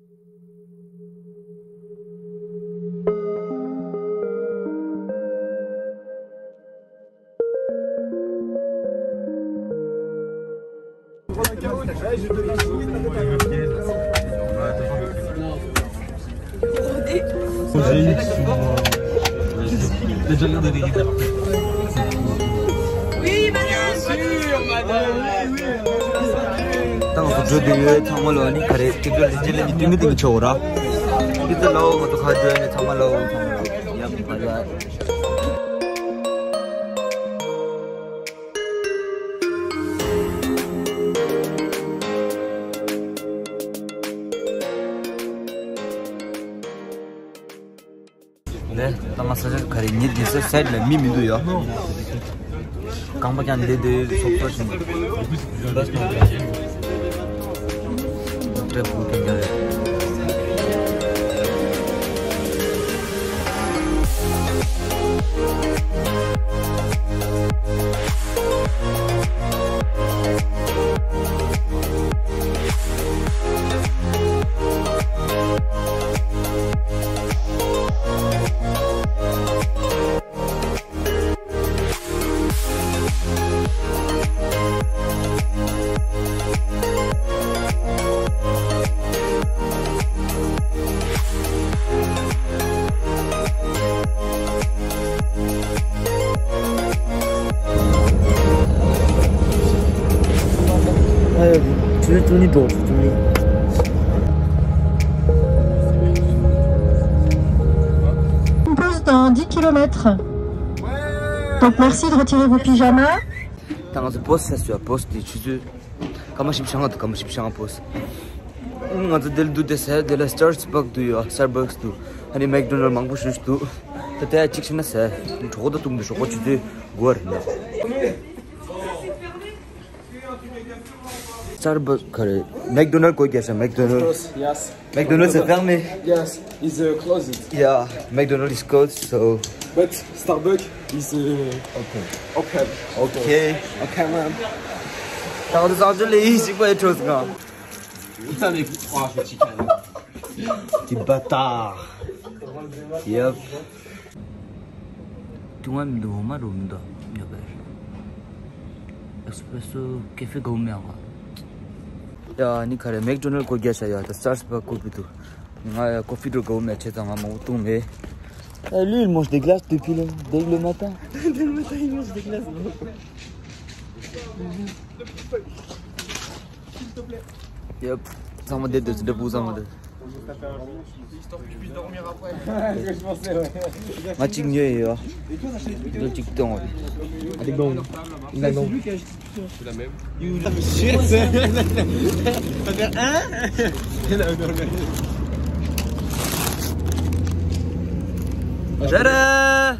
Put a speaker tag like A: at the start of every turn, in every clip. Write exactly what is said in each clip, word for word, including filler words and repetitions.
A: Déjà regardé les rideaux.
B: Oui, madame. Bien sûr, madame.
C: Tant que je dis, tant que l'on y crée, que je les dis, tu me dis que chora. Que de l'eau, que tu as donné, tant que l'eau, il y a pas de. 네, 남아서는 가리 니디서 사이드에 미미도요. 강박이 안 되들 속도신. 그래 보니까 줄 돈이도 없어 돈이.
D: Une pause dans dix kilomètres. Donc merci de retirer vos pyjamas.
C: 당어서 버스 했어요. 버스 뒤주주. 가마십 샹아도 가마십 샹아 버스. 응, 아주 델도 됐어요. 델라 스타벅스도 스타벅스도 아니 맥도날드 망부슈도. 그때 직신했어요. 저거도 좀 저거 주지 뭐하냐. Starbucks, McDonald's, quoi, c'est McDonald's.
A: Yes.
C: McDonald's is fermé.
A: Yes, it's uh, closed.
C: Yeah, McDonald's is closed, so.
A: But Starbucks is uh, open. Open.
C: Okay.
A: Okay, man.
C: Dans les Angeles, c'est quoi les choses, gars?
A: Putain, mais oh, je suis chicken.
C: Petit bâtard. Yep. Tu vois, me dois ma room, da. Espresso, café, gourmet. 야, 니 카레 맥도날드 거기 하셔야 다 스타벅스 거기도. 아, 커피도 고우면 제가 막 먹고 매. Ah, lui, il mange des glaces depuis le, dès le matin.
A: Dès le matin, il mange des glaces. S'il te plaît.
C: Yep. Ça m'a dit de debout, ça m'a dit.
A: Histoire que tu puisses dormir après. C'est ce que je pensais, ouais.
C: Ma tigné, ya.
A: Et toi, t'as acheté des
C: Le tic-tac.
A: Allez, bon. Il a non. C'est la même. You love shit. Ça fait un.
C: Jara!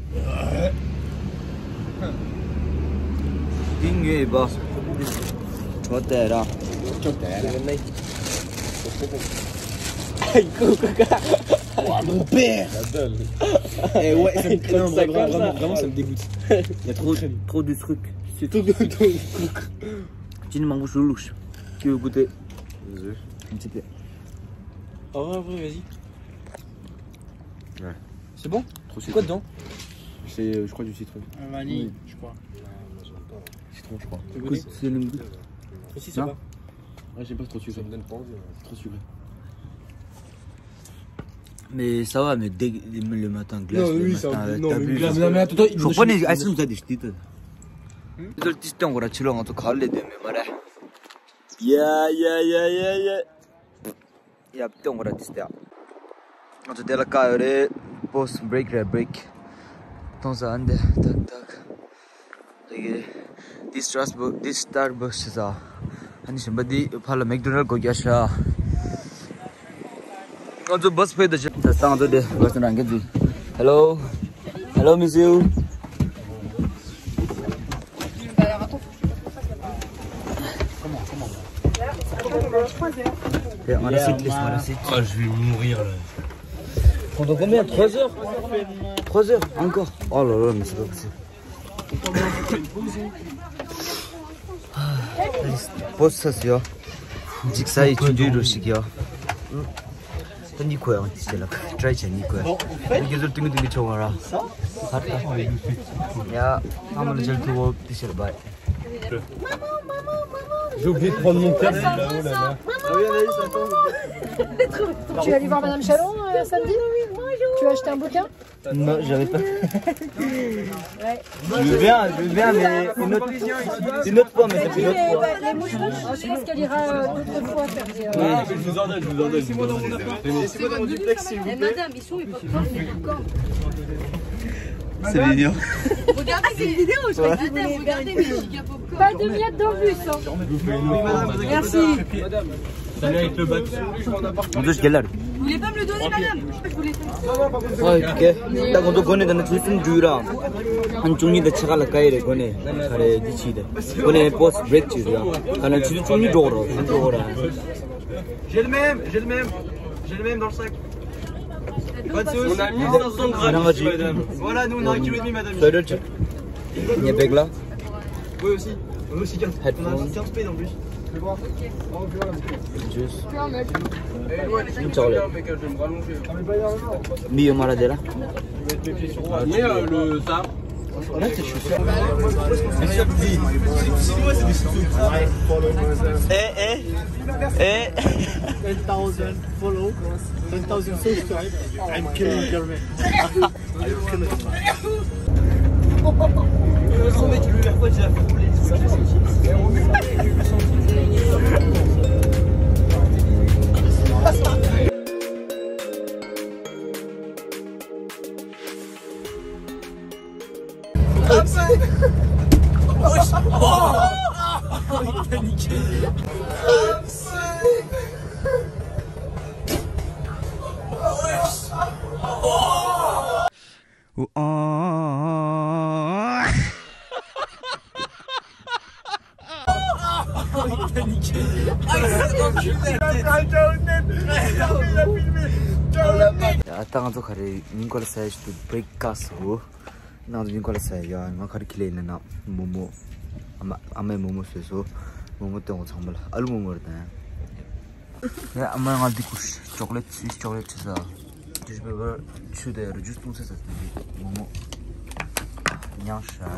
C: Tigné, bah. Chotera.
A: Chotera.
E: Oh, mon père!
A: Eh ouais, ça me, non, vraiment, vraiment, vraiment, ça me dégoûte.
C: Il y a trop, trop de trucs.
A: C'est tout de tout.
C: Tu ne manges louche. Qui veut goûter? Un petit peu.
A: Oh, ouais, ouais, vas-y.
E: Ouais.
A: C'est bon?
E: Trop
A: C'est quoi dedans?
E: C'est, je crois, du citron.
A: Un vanille, oui. Je crois.
E: Citron, je crois.
C: C'est le goût.
A: Aussi, ça va?
E: Ouais, j'aime pas trop sucré. Ça me donne pas envie. C'est trop sucré.
C: Mais ça va, mais dès le matin, glace.
A: Non,
C: le
A: oui,
C: matin,
A: ça non,
C: t'as
A: mais
C: bu.
A: glace. Non, mais attends, il
C: Je connais, ah, c'est nous, t'as dit, je dis. 이걸 띠스던 거라 치렁 또 갈래 되면 말해. 야야야야야. 야, 띠스던 거라 띠스야. 아주 내가 가요래 보스 브레이크래 브레이크. 동사 안 돼. 딱딱. 이게 this Starbucks this Starbucks에서 아니 심바디 팔로 맥도날드 거기 하셔. 아주 버스 페이드 저 상도 돼. 버스는 안 가지. Hello. Hello, miss you. On a site, on a site.
E: Ah, je vais mourir là.
C: Pendant combien? trois heures? trois heures? Encore? Oh là là, mais c'est pas possible. 버스 탔어요. 직사이 준비로식이요. 또 니코야 진짜 트라이체 니코야 이게 좀 띵띵이 좋아라 갔다 야 아무나 제일 두고 드셔 봐
A: J'ai oublié de prendre mon casque là-haut là-bas.
D: Tu es allé voir Madame Chalon euh, samedi? Tu as acheté un bouquin?
C: Non, j'avais pas. Ouais. Je veux bien, je veux bien, mais une autre, une autre fois, mais c'est une autre fois.
D: Les mouches rouges, je pense qu'elle ira euh, d'autres fois faire des... Euh...
A: Ah, je vous en donne, je vous en donne. Laissez-moi dans mon appart. Laissez-moi dans mon duplex, s'il vous plaît.
B: Madame, ils sont les popcorn, les popcorn.
C: C'est mignon.
B: Regardez cette vidéo, je vais madame, regardez mes giga popcorn.
D: Pas de miettes dans le bus, hein. Merci.
A: Madame, salut avec le bac.
C: Entonces, ¿qué hablar?
B: Vous voulez pas me le donner, madame? Je voulais pas.
C: Ay, ¿qué? Está con tu cone, dan tu sun jura. Anjungni de chaga la calle cone. Kare dichide. Cone post break jura. Kana chidu chungni joro, joro.
F: J'ai le même, j'ai le même. J'ai le même dans le sac. Pas de soucis.
A: On a mis soixante grammes, madame.
F: Voilà, nous on a un kilo et demi, madame.
C: Söyle. Niye bekla?
F: Oui aussi. On a aussi quinze. On a aussi quinze P en plus.
C: Juice.
A: Une
C: chocolat.
A: Je vais me rallonger.
C: Mio maradera.
A: Mais euh, le ça.
C: Eh eh eh.
F: ten thousand follow, ten thousand subscribe. I'm killing Germain. I'm killing Son mec, la première fois, j'ai la foulée.
C: Attends, tu carré Nicolas Sage to break castle. Now Nicolas Sage, ya, nga carré kilé na momo. Ama ama momo so momo te on chambre. Alu momo da. Ya ama nga dikush chocolate swiss chocolate ça. Je peux voir tu d'ailleurs juste tout ça ça momo. Nyancha.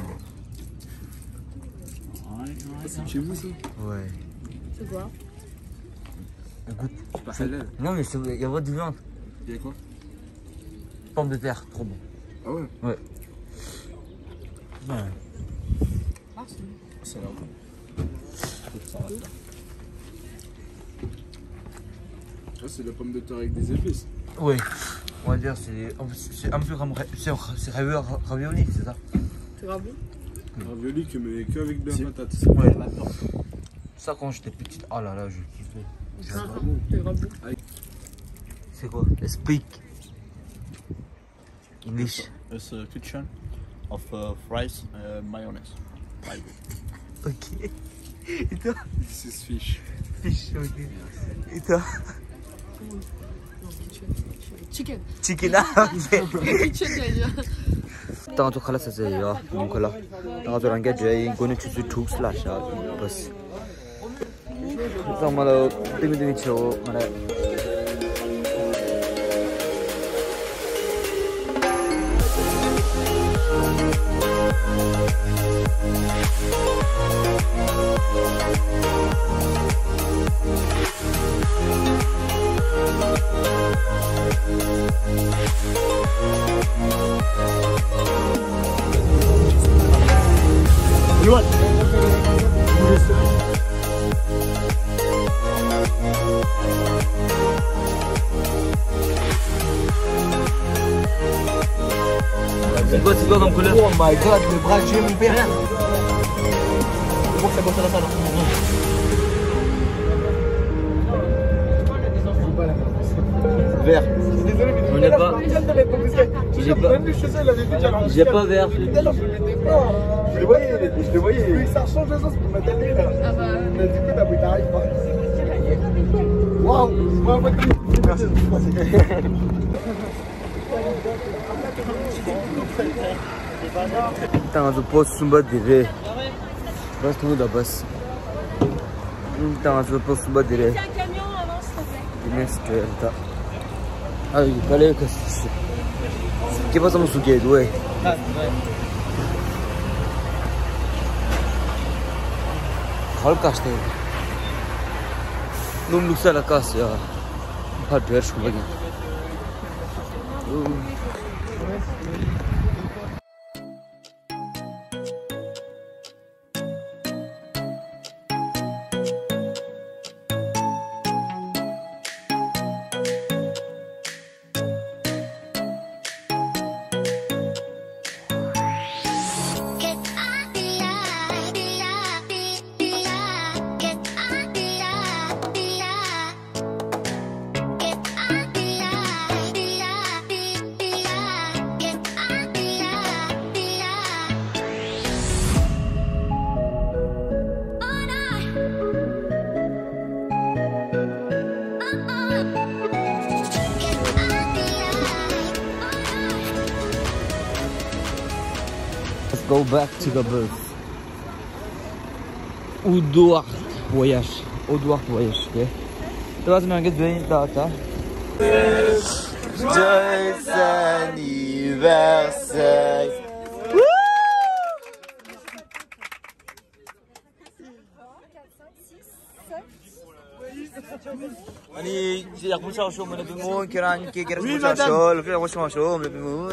A: C'est chez vous ça?
C: Ouais.
D: C'est quoi?
C: Écoute,
A: C'est pas halal.
C: non mais il y a votre viande.
A: Il y a quoi?
C: Pommes de terre, trop bon.
A: Ah ouais?
C: Ouais. Ouais.
A: C'est là. Ah, c'est la pomme de terre avec des épices.
C: Oui. On va dire c'est c'est un peu comme c'est c'est ravioli, c'est ça?
D: C'est grave bon.
A: Ravioli que mais que avec de la patate.
C: Ouais. Ça quand j'étais petite, oh là là, je kiffais.
D: C'est grave bon.
C: C'est quoi? Speak English.
G: It's a kitchen of uh, fries and mayonnaise.
C: Ok. Et toi?
A: C'est fish.
C: Fish, ok. Et toi?
D: Chicken.
C: Chicken, ah, ok.
D: Chicken, j'allais dire.
C: Tant que خلاص زي يا نقول tant que رانجا جاي نقول نشوف توك سلاش بس ثم لو تبي تبي تشوف مرة C'est quoi, c'est quoi comme couleur? Oh my god, le bras, je vais mon père. C'est bon, c'est bon, ça va, ça va. Vert. On n'est pas. J'ai pas. J'ai pas vert.
F: Je le voyais, je le voyais. Oui, ça change de sens pour ma télé là. Ah bah. Mais du coup, ta bouille t'arrive pas. Waouh! Merci.
C: Dans le poste sumba dire. Bas tout da bas. Dans le poste sumba dire.
B: Un camion avant, s'il te plaît.
C: Mesquita. Ay, kale kasi. ¿Qué pasamos su que güey? Halka işte. Numluksa la casa ya. Har ढेर şu lagi. Let's go back to the bus. Udouart voyage. Udouart voyage, ok? Det var som en gøy data. Joyeux anniversaire. 아니 이제 약물 샤워쇼면 뭐 계란 깨 계란 샤워쇼 그래 약물 샤워쇼 뭐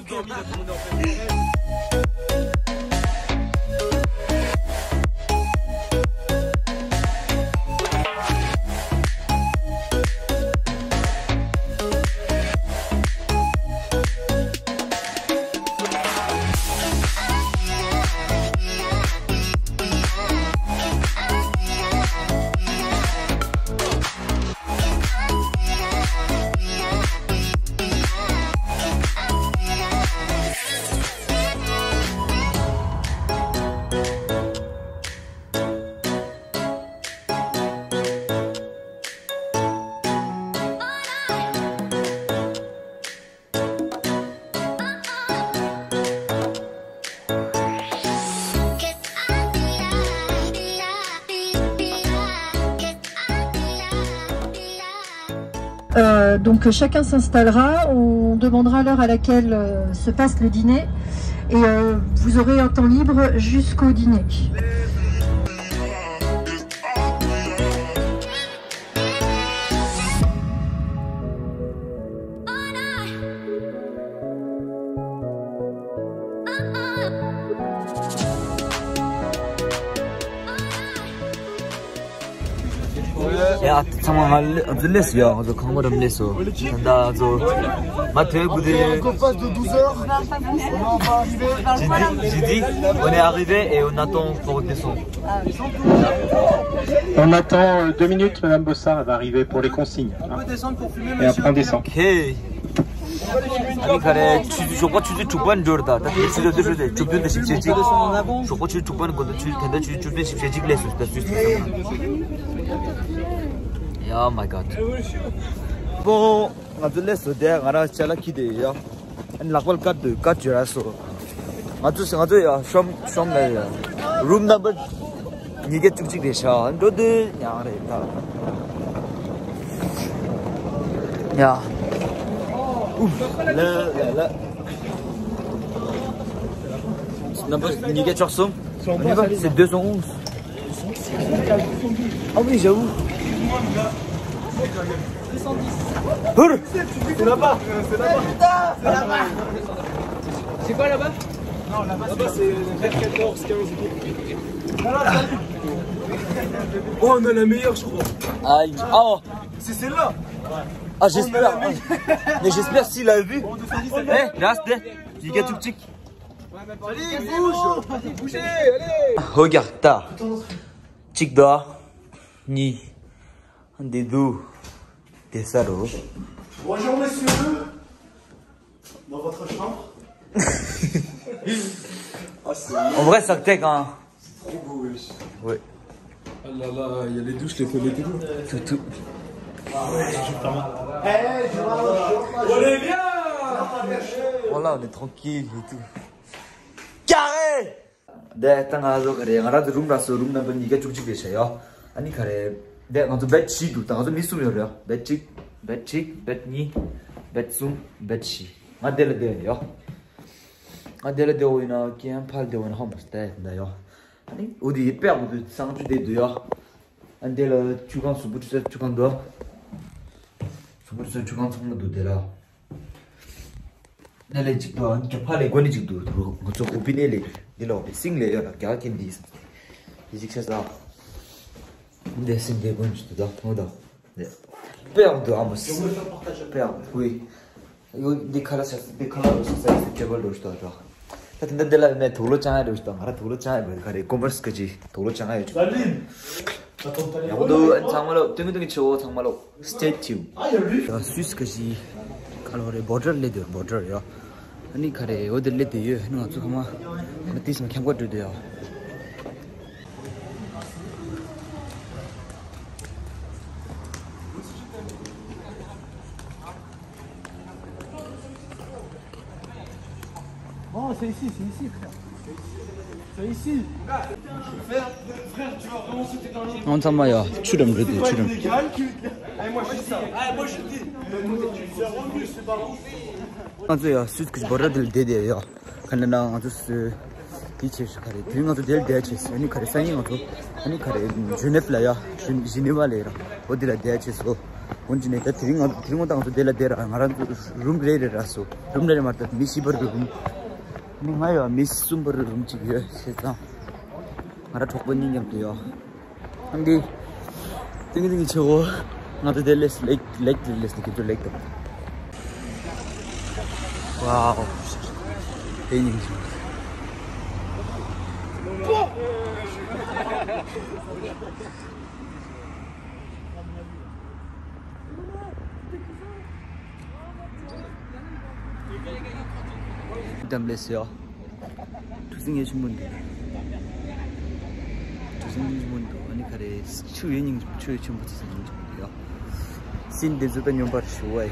D: Euh, donc chacun s'installera, on demandera l'heure à laquelle euh, se passe le dîner et euh, vous aurez un temps libre jusqu'au dîner.
C: 야, 잠깐만, 들렸어, 야. 저 강물 안 냈어. 나, 저, 마트, 부대.
F: Qu'on passe de douze heures, on va arriver.
C: J'ai dit, on est arrivé et on attend pour descendre.
H: On attend deux minutes, Madame Bossard, elle va arriver pour les consignes. On peut descendre pour fumer, et après on descend.
C: Ok. 아니 가래 저거 주주 두 번 줘다. 다 주주 주주 주변에 십세지. 저거 주주 두 번은 건데 주주 근데 주주 주변에 십세지 글래스 다 주주. 야 마이 갓. 뭐 아들레스 대학 알아 잘라 기대야. 안 락발 카드 카드 줘서. 아주 생각도야 좀 좀래. 룸 넘버 이게 쭉쭉 되셔. 너들 야래다. 야. Là, là, là. Nickel sur son. C'est deux cent onze. Ah oui, j'avoue. deux cent dix. C'est là-bas. C'est là-bas. C'est là-bas. C'est quoi là-bas? Non, là-bas, là c'est quatorze, quinze. Oh, on a la meilleure, je crois. Aïe. Oh, c'est celle-là. Ah j'espère, mais j'espère s'il a vu. Eh, reste, il y a tout petit. Allez, bouge, bougez, allez. Regarde, ta, tic d'or, ni, un des deux, des salauds.
F: Bonjour messieurs, dans votre chambre.
C: En vrai, ça tech, hein.
F: C'est trop beau, wesh.
C: Ouais.
F: Ah là là, il y a les douches, les toilettes et tout.
C: Tout, tout.
F: Eh, je on est bien.
C: Voilà, on est tranquille et tout. Carré! 네, 땅 가서 그래. 알아도 룸 라서 룸 남은 이게 쭉쭉 되셔요. 아니 그래. 네, 먼저 배치도 당아서 미수면요. 배치, 배치, 배니, 배숨, 배치. 안될래 돼요. 안될래 되오이나 그냥 팔 되오이나 하면 돼요. 아니 어디 빼고도 상주 돼도요. 안될래 주간 수부터 주간도. 수부터 주간 성능도 되라. 내래 직도 안 팔에 권이 직도 들어. 그쪽 오피넬리 딜로 싱레요. 가긴 디스. 이직해서 근데 신대 본주도 더더 네 빼야도 아무스 빼야 우리 이거 네 칼라서 네 칼라로 사서 제벌로 스타죠 근데 내가 돌로 장아를 했다 말아 돌로 장아 뭐 가래 커머스까지 돌로 장아요 야고도 정말로 등등이 쳐 정말로 스테이튜 스위스까지 칼로리 보더 레드 보더요 아니 가래 어디 레드요 하는 거 조금만 디스만 캠고 줘도요
F: Oh, c'est ici, c'est ici, frère. C'est ici. Frère, frère, tu vas vraiment sauter dans l'eau.
C: On s'en maille, tu l'aimes, je dis, tu l'aimes.
F: Allez, moi je dis ça. Allez, moi je dis. C'est revenu, c'est pas bon.
C: On se dit, c'est ce que je pourrais te dire. Quand on a tous ici, je carré. Puis on se dit, des hachis. On y carré, ça y est, on se. On y carré. Genève là, ya. Genève là, on dit la des hachis. On dit que tu viens, tu viens dans le délai. On a room grade raso. Room grade martat, Missy Burger. Ningaya miss sumber rumci ya, saya marah thokban ni yang tu ya. Angdi, tinggi tinggi cewek, ngadu deles lake lake deles ni kita lake tu. Wow, ini ni. 담les요. 두승의 신문도. 두승의 신문도 아니 가래 추연인 추연 전부터 생긴 정도요. 신데즈도 넘버 쇼에.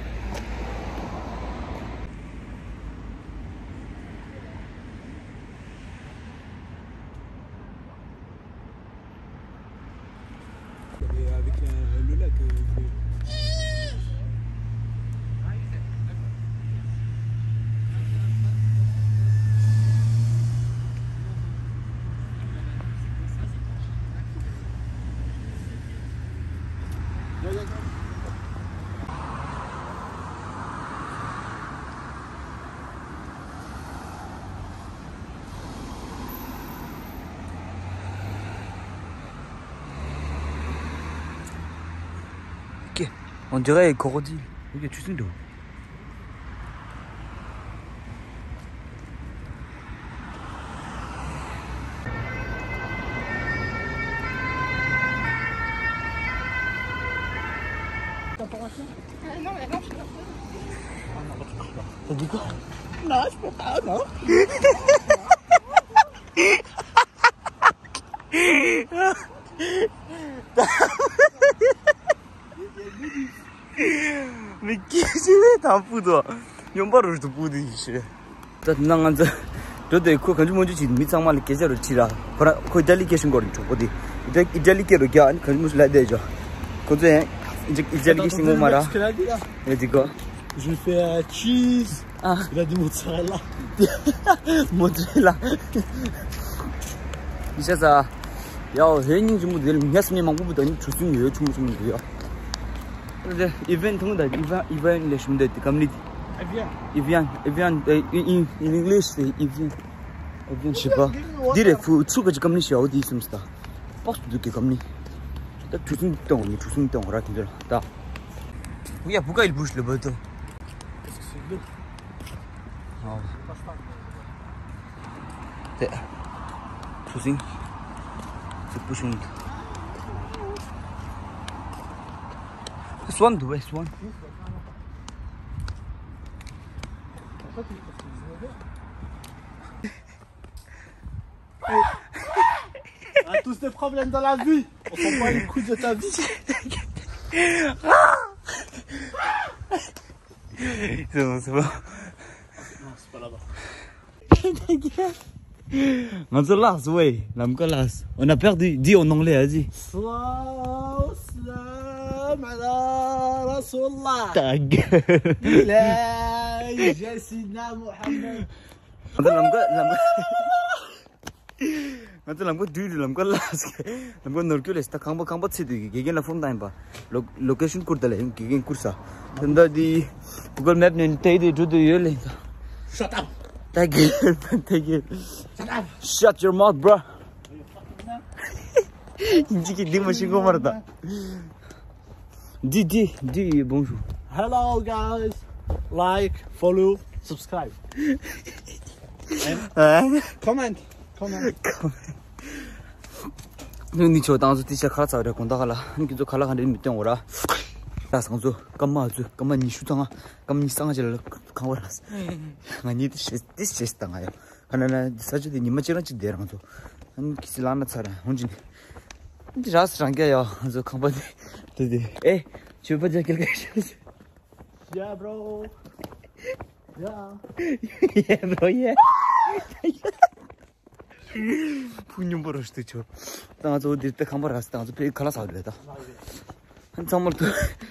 F: Avec le lac.
C: On dirait crocodile. 이게 주승도.
B: Non, mais non, je peux pas.
C: T'as dit quoi?
F: Non, je peux pas, non.
C: Mais qu'est-ce que t'as foutu? 연발을 또 부디시. 자, 나간자. 저도 그 간주 먼저 지 미상만 계절을 치라. 그라 그 델리케이션 거를 줬거든. 이제 이젤리케로 겨 아니 그 무슨 라 되죠. 그제 이제 이젤리케이션 거 말아. 이거
F: Je fais euh, cheese.
C: Ah.
F: Il a du mozzarella.
C: 모zzarella. 이제서 야, 회ning 좀 늘 했으면 먹고부터 주승 요 좀 좀 돼요. 근데 이벤트 통다 이벤트 이벤트 레시면 돼. 커뮤니티. Evian, Evian, in in English, Evian, Evian, je sais pas. Dire que tout ce que comme ni c'est audi comme ça. Pas tout que comme ni. T'as tout un temps, ni tout un temps, raté là. T'as. Oui, pourquoi il bouge le bateau?
F: Parce que c'est bleu.
C: Ah. T'es. Tout un. C'est pushing. Swan, ouais, Swan.
F: On a tous des problèmes dans la vie. On s'en bat les couilles de ta vie.
C: C'est bon, c'est bon.
F: Non, c'est pas là-bas.
C: On se lasse, ouais. On a perdu. Dis en anglais, vas-y.
F: Slow
A: والسلام على رسول الله.
C: تعال.
A: لا يا سيدنا محمد.
C: هذا لمقا لمقا. هذا لمقا دير لمقا لا. لمقا نركيل است كامبا كامبا تسيدي. كيجين لفون دايم با. لو لوكيشن كوردا لا. كيجين كورسا. هندا دي Google Map ننتهي جودو يلا.
A: Shut up.
C: Thank you. Thank you.
A: Shut up.
C: Shut your mouth, bro. 인지기 네 마시고 말다. Didi, Didi, bonjour.
A: Hello guys. Like, follow, subscribe.
C: And
A: comment. Comment.
C: 니 저 당수 뒤에 칼라 자려 건다 갈라. 니 저 칼라 간데 밑에 오라. 나 상주 깜마주 깜마 니 슈장아 깜니 상아질 강월았어. 아니 this this is 당아요. 하나나 사주디 니 맞지런지 내랑도. 한 기슬라나 차라. 혼진 이제 라스 장게요. 저 강바디. 되게 에 주바자 길게 쉬었어.
A: Yeah, bro. Yeah.
C: Yeah, bro. Yeah. 분명 벌었을 때죠. 나저 어디 때 강바를 갔을 때 아주 배 갈아서 하려다. 한 정말 또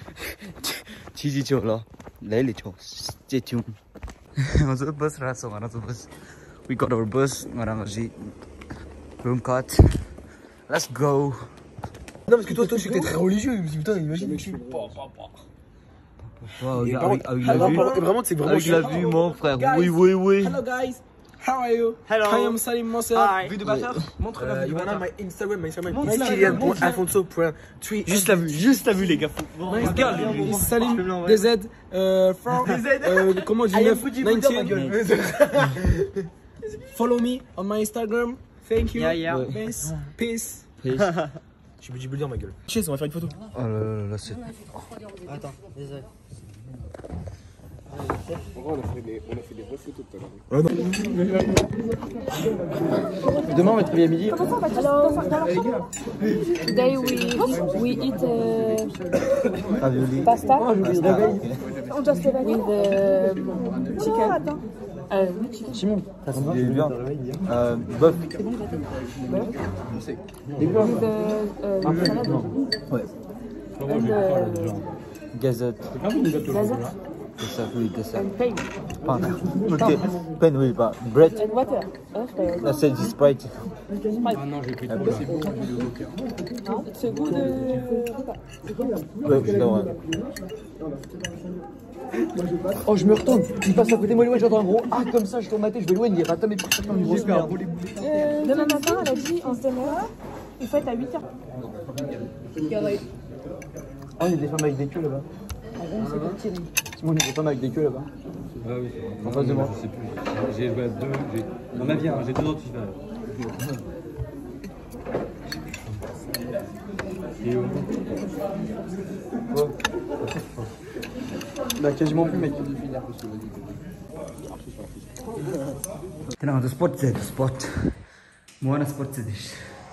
C: 지지죠라. 레일이죠. 제중. 아주 버스라서 가나서 버스. We got our bus. 말한 것이 room cut. Let's go.
A: Non, parce que toi, toi, je sais que t'es très religieux. Je me dis, putain, imagine, tu pas, pas, pas.
C: Wow,
A: Et
C: avec, avec
A: par-
C: la vue.
A: par- vraiment, c'est vraiment
C: Avec la
A: chiant.
C: vue, mon frère.
A: Guys.
C: Oui, oui, oui.
A: Hello guys, how are you?
C: Hello.
A: I am Salim Monser.
C: Hi.
A: Vue de bâtard. Montre la
C: Euh,
A: vue de
C: you
A: bâtard.
C: wanna
A: my Instagram, my Instagram.
C: Montre
A: My
C: la
A: Kylian
C: vue,
A: point
C: montre la-
A: Alfonso point three.
C: Juste la vue, juste la vue, les gars.
A: My girl, is Salim D Z. Euh, from, euh, comment
C: I am
A: dix-neuf,
C: Fuji Buddha, ma
A: nineteen. Follow me on my Instagram. Thank you.
C: Yeah, yeah.
A: Peace. Peace. Je suis bodybuilder, ma gueule. Cheers, on va faire une photo.
C: Oh là là là, c'est.
A: Attends, désolé.
F: On a fait des, on a fait des vraies photos tout à l'heure.
A: Demain, on va être à midi.
B: Today we we eat uh,
C: Ravioli.
B: pasta
C: Pasta.
B: with uh, chicken. Uh,
C: Simon, il est bien. Euh, bœuf.
B: with uh, uh, salad.
C: Ouais.
B: And uh,
C: Gazette.
B: gazette
C: Dessert, oui, dessert.
B: and pain
C: Pain. Ok. Pain, oui, pas. Bread.
B: and water. Okay.
C: Là, c'est du Sprite.
B: It's a good uh, repas.
C: Ouais, c'est vrai.
A: Oh, je me retourne. Il passe à côté de moi, j'entends un gros ah comme ça, je tourne ma tête, je vais loin, il rate mes petits comme une grosse merde.
B: Euh, demain matin, elle a dit on se démarre. Il faut être à huit heures.
A: Ah, il y a des femmes avec des queues là-bas. Simon, il y a des femmes avec des queues là-bas.
E: Ah oui,
A: En face de moi.
E: je sais plus. J'ai ouais, deux, j'ai... Dans ma vie, hein, j'ai deux autres filles. Et où
A: Bah, quasiment plus, mec.
C: Tenang, tu sport je, tu sport. Mana sport je dis.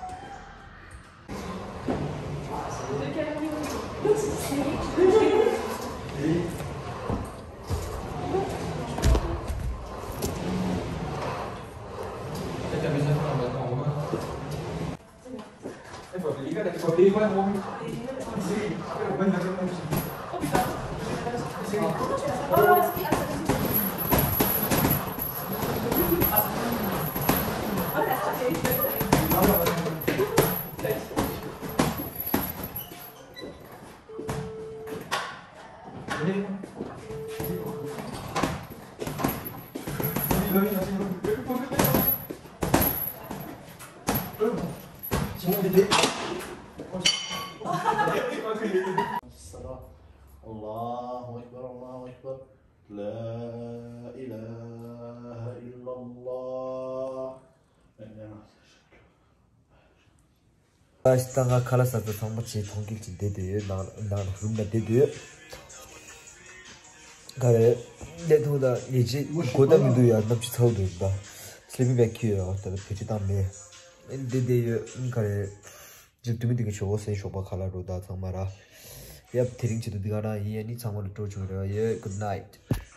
F: Allahu Akbar, Allahu Akbar. La ilaha illallah.
C: Aştanga kalasada tambaçı tongilçi dedi, nar nar rumda dedi. Gare ne toda yeji goda midu ya napçı tavdu da. Sleeping bag ya ortada peçi tambe. Dedi gare ciddi 되게 좋았어요. 쇼바 칼라로 다 정말아. Yep, teaching to the Ghana, yeah, need someone to torture. Yeah, good night.